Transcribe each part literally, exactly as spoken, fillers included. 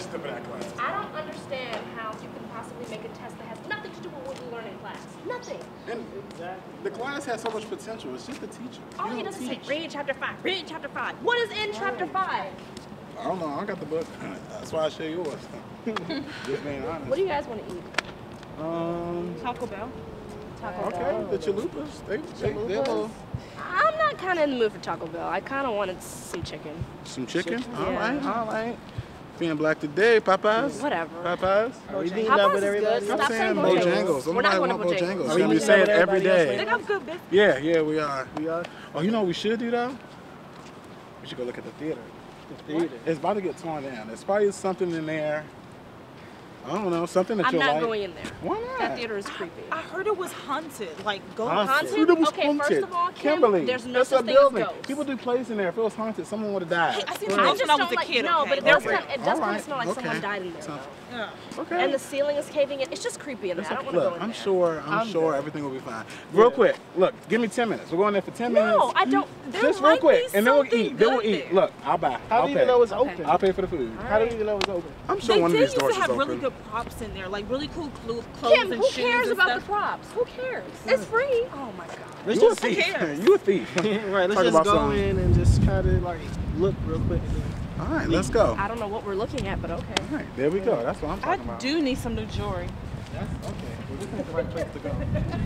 questions for that class. I don't understand how you can possibly make a test that has nothing to do with what we learn in class. Nothing. And exactly. The class has so much potential. It's just the teacher. All he does is say, read chapter five, read chapter five. What is in chapter five? I don't know. I got the book. That's why I share yours. Just being honest. What do you guys want to eat? Um, Taco Bell. Taco okay, Bell. the chalupas. They, they, Chalupas? they're little... I'm not kind of in the mood for Taco Bell. I kind of wanted some chicken. Some chicken? chicken? All Yeah. right, all right. Being black today, Popeyes. Whatever. Popeyes. Are we Popeyes up with is everybody? good. Stop Stop saying saying Bojangles. Bojangles. We're not going to Nobody want Bojangles. Bojangles. Are we We say it with every everybody else? day. They got good business. Yeah, yeah, we are. We are. Oh, you know what we should do though? We should go look at the theater. The theater. It's about to get torn down. There's probably something in there. I don't know, something that I'm you'll not like. going in there. Why not? That theater is creepy. I heard it was haunted. Like ghost. Haunted? Haunted? It was Okay, first haunted. of all, Kim, Kimberly, there's no it's such a thing as building. ghosts. People do plays in there. If it was haunted, someone would have died. Hey, I seen I ghosts just when I don't was a like, kid. no, okay? but it does Okay. kind of, it does All kind of right. smell like Okay. someone died in there, So- though. Yeah. Okay. And the ceiling is caving in. It's just creepy in there. I don't want to Look, go in I'm there. sure, I'm, I'm sure there. everything will be fine. Real quick, look, give me ten minutes. We're going there for ten minutes. No, I don't. There Just might real quick, be and then we'll something eat. Then we'll good eat. there. Look, I'll buy. How I'll do pay. you know it's Okay. open? I'll pay for the food. How do you know it's open? I'm sure They one of did these used doors to is have open. really good props in there, like really cool clo- clothes Kim, and who shoes cares and about stuff. the props? Who cares? It's free. Oh my god. Let's You a just who thief. cares? You a thief. Right, let's Talk just about go something. in and just kind of like look real quick. And then All right, let's go. I don't know what we're looking at, but okay. All right, there we go. That's what I'm I talking about. do need some new jewelry. That's okay. Well, this ain't the right place to go.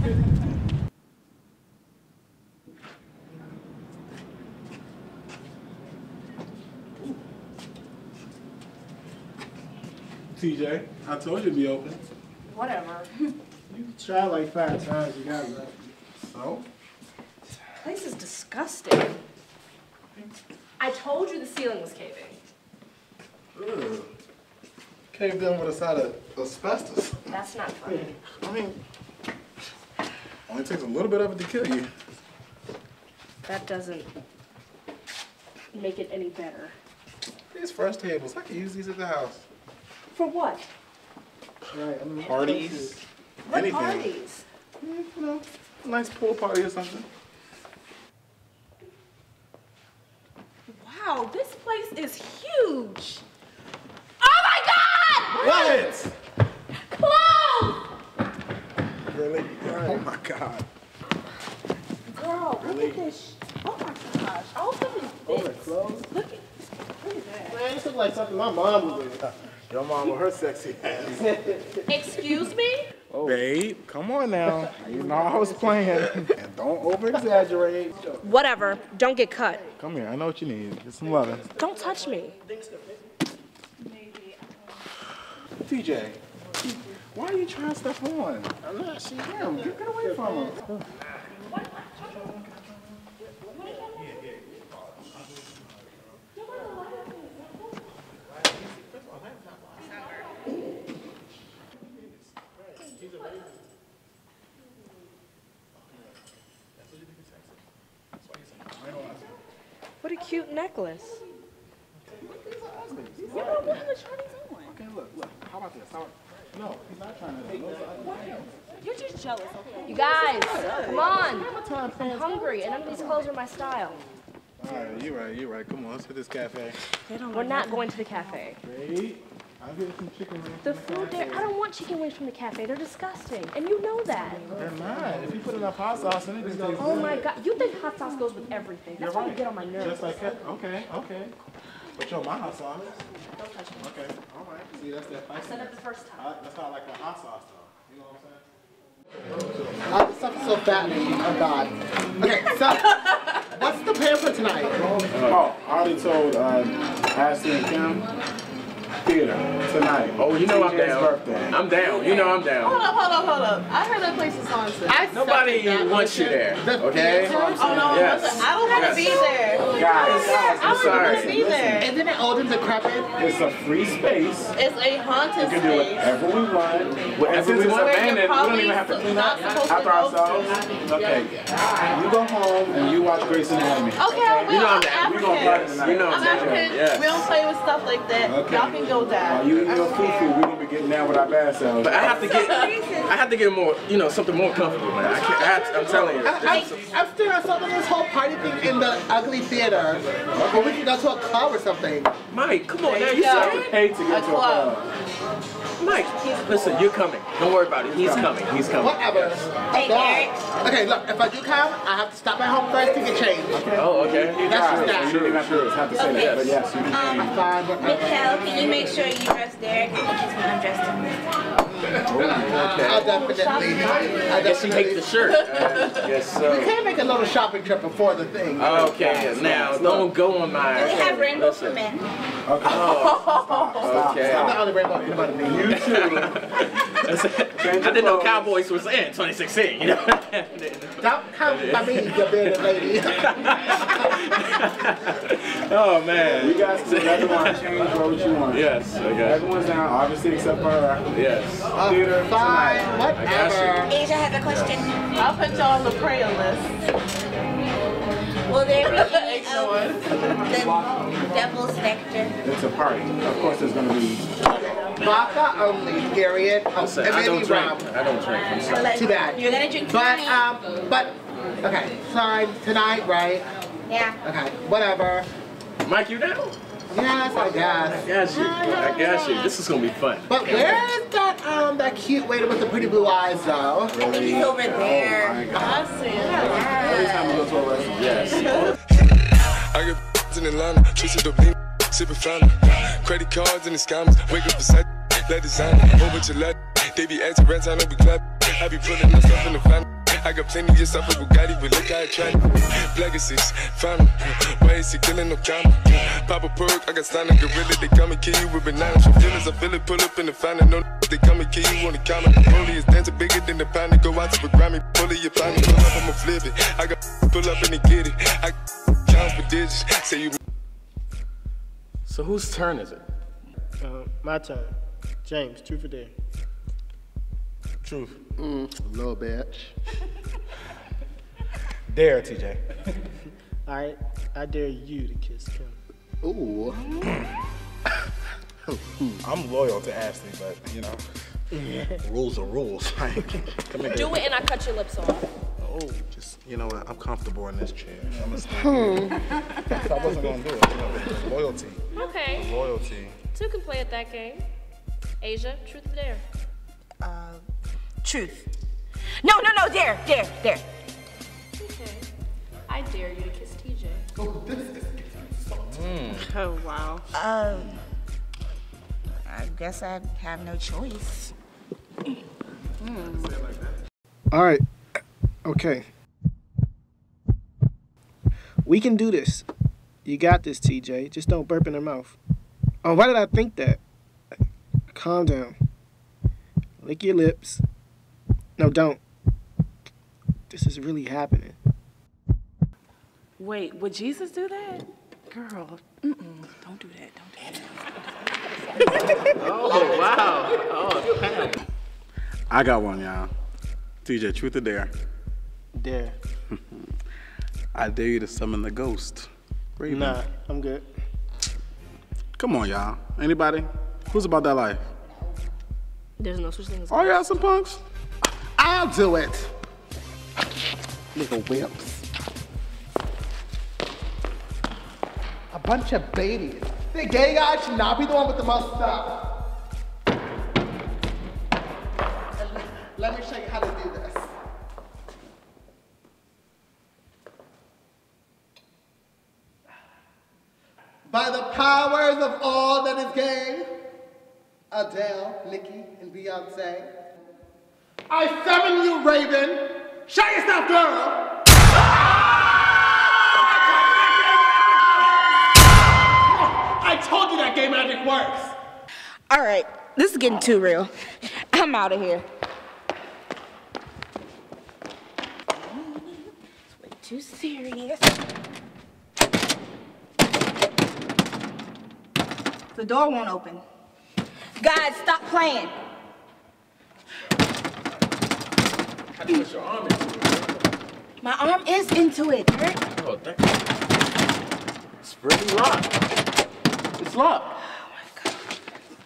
T J, I told you to be open. Whatever. You try like five times, you got it. So? This place is disgusting. I told you the ceiling was caving. Ugh. Caved in with a side of asbestos. That's not funny. I mean, only takes a little bit of it to kill you. That doesn't make it any better. These first tables, I can use these at the house. For what? Right, I mean, Parties, What anything. parties? Yeah, you know, a nice pool party or something. Wow, this place is huge. Oh my god! What? Close! Really? Oh my God. Girl, Really? look at this. Oh my gosh. All of these Oh, bits. it's closed? Look at, look at that. Man, this looks like something my mom would do. Your mom with her sexy ass. Excuse me? Oh. Babe, come on now. You know I was playing. And don't over exaggerate. Whatever. Don't get cut. Come here, I know what you need. Get some loving. Don't touch me. T J, why are you trying stuff on? I'm not, she Damn, get, get away from him. What a cute necklace. You know what the Chinese on? Okay, look, look. How about this? How, no, he's not trying to. You're just jealous, okay? You guys, come on. I'm hungry, and none of these clothes are my style. All right, you're right, you're right. Come on, let's hit this cafe. We're not going to the cafe. Wait, I'll get some chicken wings. The from food there, I don't want chicken wings from the cafe. They're disgusting, and you know that. They're not. If you put enough hot sauce in it, it tastes Oh good. my god, you think hot sauce goes with everything. That's why you get on my nerves. Just like that. Okay, okay. But yo, my hot sauce. Don't touch me. Okay, all right. See, that's that I spicy. said it the first time. Uh, That's not like a hot sauce, though. You know what I'm saying? Uh, this stuff is so fattening. Oh God. Okay, so what's the plan for tonight? Oh, I already told uh, Ashley and Kim. Theater tonight. Oh, you know I'm T J's down. birthday. I'm down. You know I'm down. Hold up, hold up, hold up. I heard that place is haunted. I Nobody second that wants you motion. there, okay? Oh no, Yes. listen, I don't want to Yes. be there. Guys, I I'm don't want to sorry. be there. Isn't it old and decrepit? It's a free space. It's a haunted We can do space. whatever we want. Whatever Since we it's want. Where abandoned, you're we don't probably even have to clean not up supposed to after go ourselves. to. Okay. You go home and you watch Grey's Anatomy. Okay, I will. You know I'm I'm down. We African. gonna party tonight. You know I'm I'm down. African. Yes. We don't play with stuff like that. Okay. Y'all can go slow down. While you eat your fufu, we're gonna be getting down with our bad selves. But I have to get, I have to get more, you know, something more comfortable, man. I can't, I have to, I'm telling you. I, I'm, I'm still on something this whole party thing in the ugly theater. Or we can go to a club or something. Mike, come on, now There you you go. said. Pay to get A to a club. club. Mike, listen, you're coming. Don't worry about it. He's coming. He's coming. Whatever. Hey, Derek. Okay, look, if I do come, I have to stop at home first to get changed. Oh, okay. That's just You that. don't even have to have to say Okay. that, but yes, you can. Um, Fine, whatever. Mikkel, can you make sure you dress Derek in case when I'm dressed in this? I'll definitely. I'll I guess you take the shirt. Uh, yes, We so. can make a little shopping trip before the thing. Okay, now don't go on my. Do we have rainbow for Listen. men? Okay. Okay. I'm the only rainbow anybody needs. You too. I didn't know Cowboys was in twenty sixteen. You know. Don't come by me, you bearded lady. Oh man. You guys can everyone change for what you want. Yes. Okay. Everyone's down, obviously, except for her. Yes. Theater Fine, tonight. whatever. Asia has a question. I'll put y'all on the prayer list. Will there be any of Ignore. the devil's nectar? It's a party. Of course, there's going to be. Vodka only, period. Oh, Listen, and I don't maybe drink. rum. I don't drink. I'm sorry. Like, Too bad. You're gonna drink But, tonight? um, but, okay, fine, tonight, right? Yeah. Okay, whatever. Mike, you down? Yes, I guess. I got you. I got you. This is gonna be fun. But where is that, um, that cute waiter with the pretty blue eyes, though? I think he's over there. Oh my God. I see it. Every time we go to a restaurant. Yes. I got in Atlanta, twisted up lean, sipping fountain. Credit cards and the scammers, wake up beside, let designer, whole bunch of let. They be acting rats, I know we clap. I be putting myself in the family. I got plenty of stuff with Bugatti, but look how I try. Black is six, family. Why is he killing no comma? Pop a perk, I got signed a gorilla. They come and kill you with bananas. For feelings, I feel it, pull up in the fountain. No, they come and kill you on the comma. Rollie is dancing bigger than the pound. Go out to the Grammy, pull it, you find me. Pull up, I'ma flip it. I got pull up and they get it. I count for digits. Say you. So whose turn is it? Uh, my turn. James, truth or dare? Truth. Mm, little bitch. Dare, T J. All right, I dare you to kiss Kim. Ooh. I'm loyal to Ashley, but, you know, rules are rules. Come here. Do it and I cut your lips off. Oh, just, you know what, I'm comfortable in this chair. I'm gonna stay here. If I wasn't gonna do it, you know, it's loyalty. Okay. Loyalty. Two can play at that game. Asia, truth or dare? Truth. No, no, no, dare, dare, dare. Okay. I dare you to kiss T J. Oh, wow. Um, I guess I have no choice. All right. Okay. We can do this. You got this, T J. Just don't burp in her mouth. Oh, why did I think that? Calm down. Lick your lips. No, don't. This is really happening. Wait, would Jesus do that? Girl, mm-mm, don't do that, don't do that. Oh wow. Oh, I got one, y'all. T J, truth or dare? Dare. I dare you to summon the ghost. Raven. Nah, I'm good. Come on, y'all. Anybody? Who's about that life? There's no such thing as Oh, y'all some punks? I'll do it. Little wimps. A bunch of babies. The gay guy should not be the one with the most stuff. Let me show you how to do this. By the powers of all that is gay, Adele, Nicki, and Beyonce, I summon you, Raven. Show yourself, girl. I told you that gay magic works. All right, this is getting too real. I'm out of here. It's way too serious. The door won't open. Guys, stop playing. how do you put your arm into it? My arm is into it, Byrd. Oh, that, it's really locked. It's locked. Oh my God.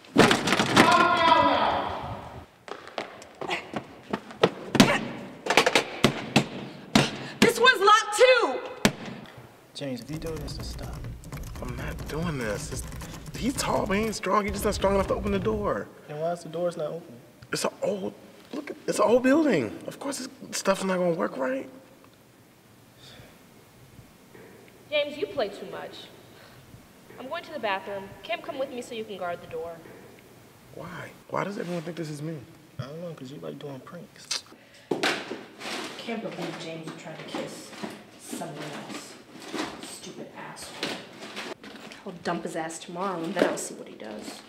This one's locked too! James, if you're doing this, then stop. I'm not doing this. It's, he's tall, but he ain't strong. He's just not strong enough to open the door. Then why is the door's not open? It's an old, look, it's an old building. Of course, this stuff's not gonna work right. James, you play too much. I'm going to the bathroom. Kim, come with me so you can guard the door. Why? Why does everyone think this is me? I don't know, because you like doing pranks. Can't believe James is trying to kiss someone else. Stupid asshole. I'll dump his ass tomorrow and then I'll see what he does.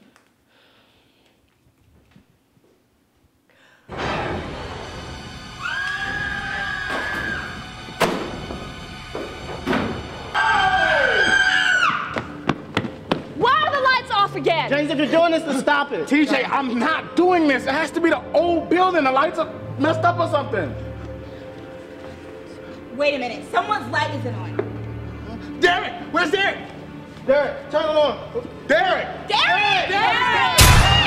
Again. James, if you're doing this, then stop it. T J, I'm not doing this. It has to be the old building. The lights are messed up or something. Wait a minute. Someone's light isn't on. Derek, where's Derek? Derek, turn it on. Derek! Derek! Derek! Derek!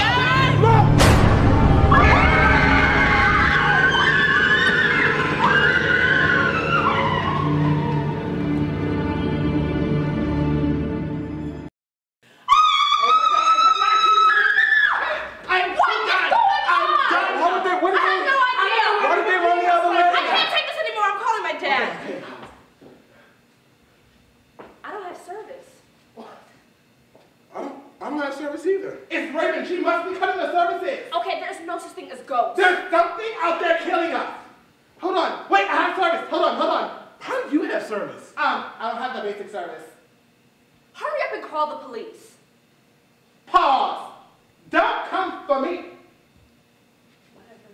Either. It's Raven. She must be cutting the services. Okay, there's no such thing as ghosts. There's something out there killing us. Hold on. Wait, I have service. Hold on, hold on. How do you have service? Um, I don't have the basic service. Hurry up and call the police. Pause. Don't come for me. Whatever.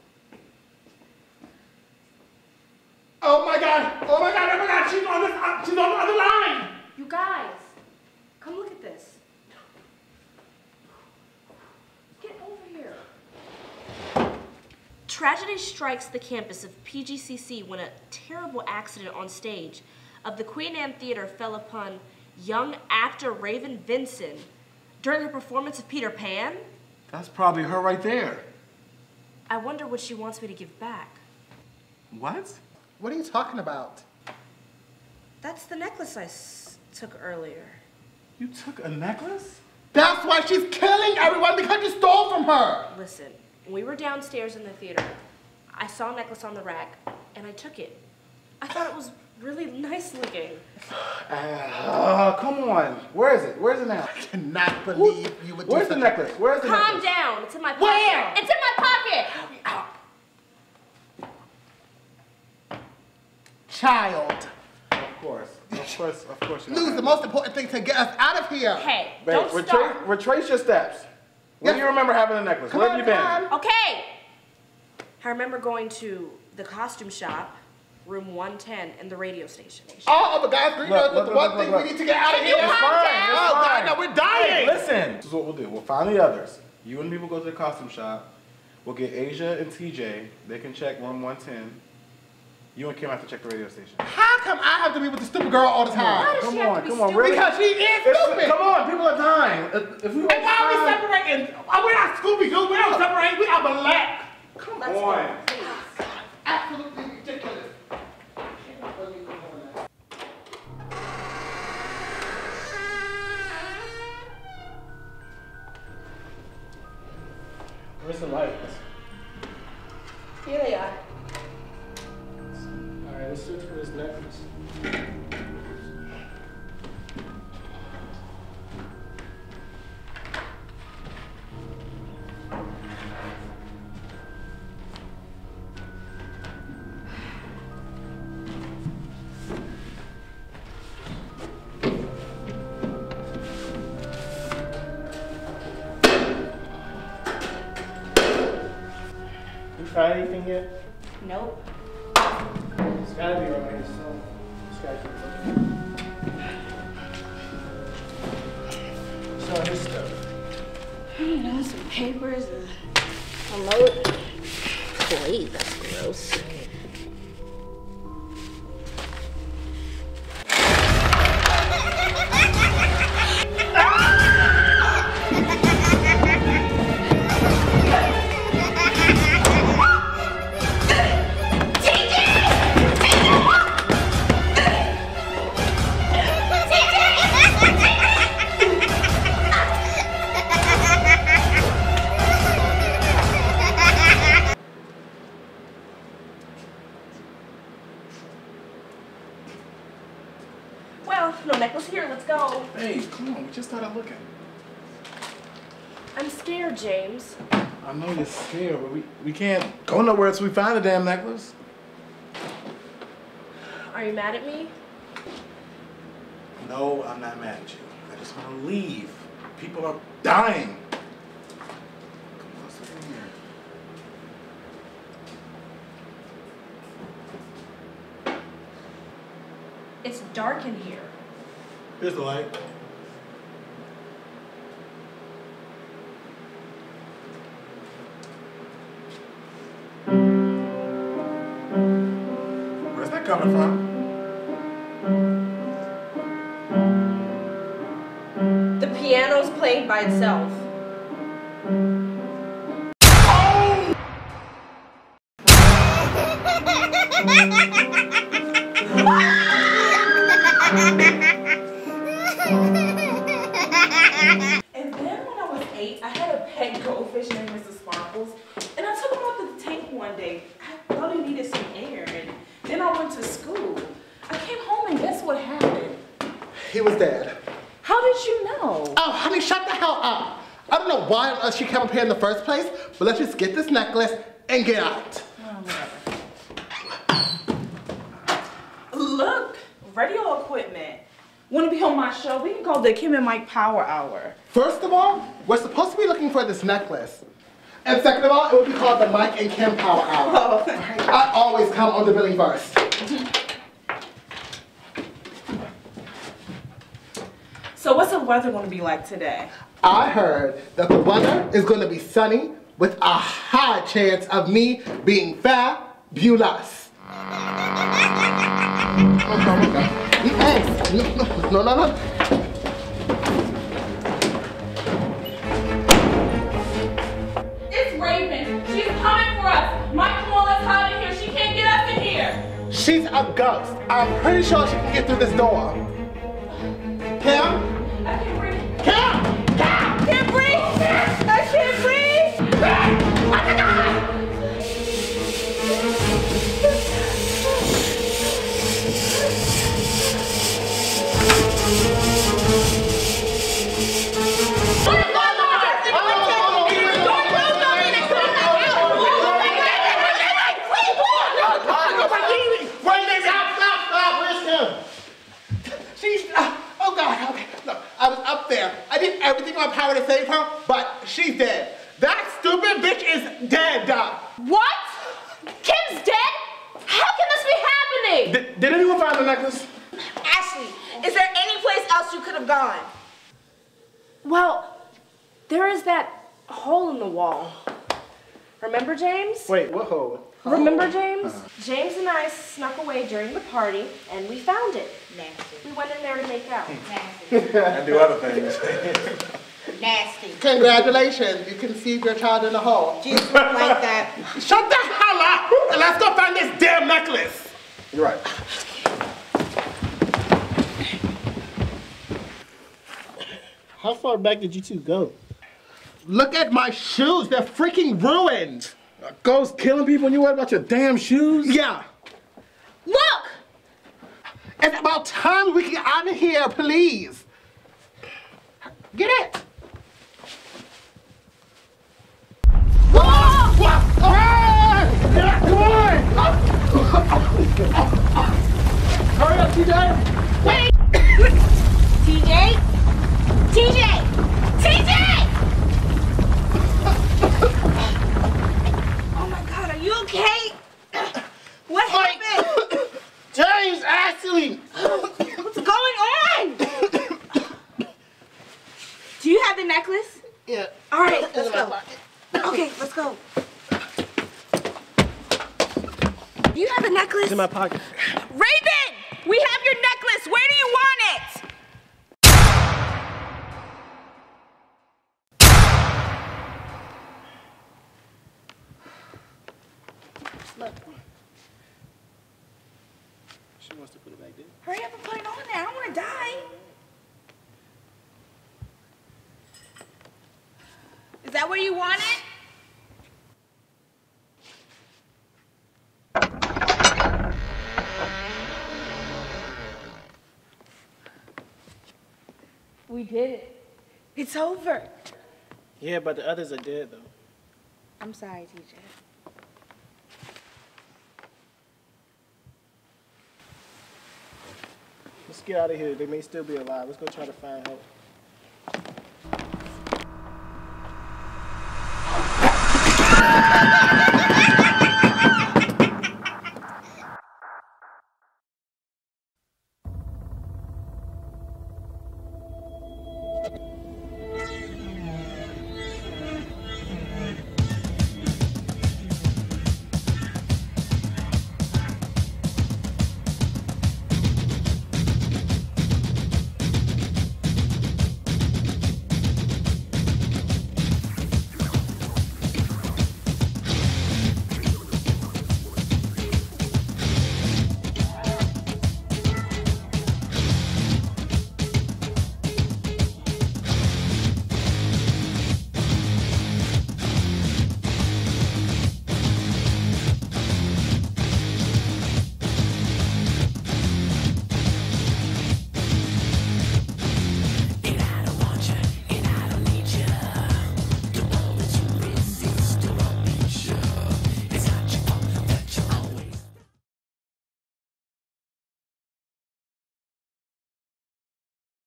Oh my god. Oh my god. Oh my god. She's on this. Uh, she's on the other line. You guys, come look at this. Tragedy strikes the campus of P G C C when a terrible accident on stage of the Queen Anne Theater fell upon young actor Raven Vinson during her performance of Peter Pan. That's probably her right there. I wonder what she wants me to give back. What? What are you talking about? That's the necklace I s took earlier. You took a necklace? That's why she's killing everyone, because you stole from her. Listen. When we were downstairs in the theater, I saw a necklace on the rack, and I took it. I thought it was really nice looking. Uh, come on. Where is it? Where's it now? I cannot believe Who? you would do Where's the necklace? Where's the Calm necklace? Calm down. It's in my pocket. Where? It's in my pocket. Child. Of course. Of course. Of course. Lose the most important thing to get us out of here. Hey, Babe, don't retrace, start. retrace your steps. When Yes. do you remember having a necklace? Come Where on, have you been? Tom. Okay. I remember going to the costume shop, room one ten, and the radio station. All of the guys agreed Look, on look, the look, one look, thing look. we need to get out of Can here. you It's calm fine. down? It's Oh, God, fine. no, we're dying. Hey, listen. This is what we'll do. We'll find the others. You and me will go to the costume shop. We'll get Asia and T J. They can check room one ten. You and Kim have to check the radio station. How come I have to be with the stupid girl all the time? Why does Come she have on, to be come on, stupid? really? Because she is It's- stupid. Come on, people are dying. If if we And why are we time- separating? Oh, we're not Scooby-Doo. We don't separate. We are black. Come Let's on. go, please. Absolutely ridiculous. I cannot believe you're doing that. Where's the lights? Here they are. All right, let's search for this necklace. You find anything yet? Nope. It's gotta be around here, so it's gotta keep looking. So this stuff. You know, some papers, a, a note. Wait, that's gross. necklace here. Let's go. Hey, come on. We just started looking. I'm scared, James. I know you're scared, but we, we can't go nowhere until we find the damn necklace. Are you mad at me? No, I'm not mad at you. I just want to leave. People are dying. Come on, let's look in here. It's dark in here. Here's the light. Where's that coming from? The piano's playing by itself. And then when I was eight, I had a pet goldfish named Mister Sparkles. And I took him out to the tank one day. I thought he needed some air. And then I went to school. I came home and guess what happened? He was dead. How did you know? Oh, honey, shut the hell up. I don't know why on earth she came up here in the first place, but let's just get this necklace and get out. Oh, look, radio equipment. Want to be on my show? We can call the Kim and Mike Power Hour. First of all, we're supposed to be looking for this necklace. And second of all, it would be called the Mike and Kim Power Hour. Oh. I always come on the billing first. So what's the weather going to be like today? I heard that the weather is going to be sunny with a high chance of me being fabulous. Oh, no, no, no, no. It's Raven. She's coming for us. Mike, come on, let's hide in here. She can't get us in here. She's a ghost. I'm pretty sure she can get through this door. Kim? I can't breathe. Kim! Kim! Can't breathe. I can't breathe. Oh my God! I was up there. I did everything in my power to save her, but she's dead. That stupid bitch is dead. What? Kim's dead? How can this be happening? Did, did anyone find the necklace? Ashley, is there any place else you could have gone? Well, there is that hole in the wall. Remember, James? Wait, what hole? Remember, James? James and I snuck away during the party, and we found it. Nasty. We went in there to make out. Nasty. And do other things. Nasty. Congratulations, you conceived your child in a hole. Just like that. Shut the hell up and let's go find this damn necklace. You're right. How far back did you two go? Look at my shoes, they're freaking ruined. A ghost killing people and you worried about your damn shoes? Yeah. Look! It's about time we get out of here, please. Get it. Whoa! Whoa! Hey! Yeah, come on! Hurry up, T J! Wait! T J? T J! T J! Oh my God, are you okay? What happened? James, Ashley! What's going on? Do you have the necklace? Yeah. All right, let's go. Okay, let's go. Do you have the necklace? It's in my pocket. Raven! We have your necklace. Where do you want it? Look. She wants to put it back there. Hurry up and put it on there. I don't want to die. Is that where you want it? We did it. It's over. Yeah, but the others are dead, though. I'm sorry, T J. Let's get out of here. They may still be alive. Let's go try to find help.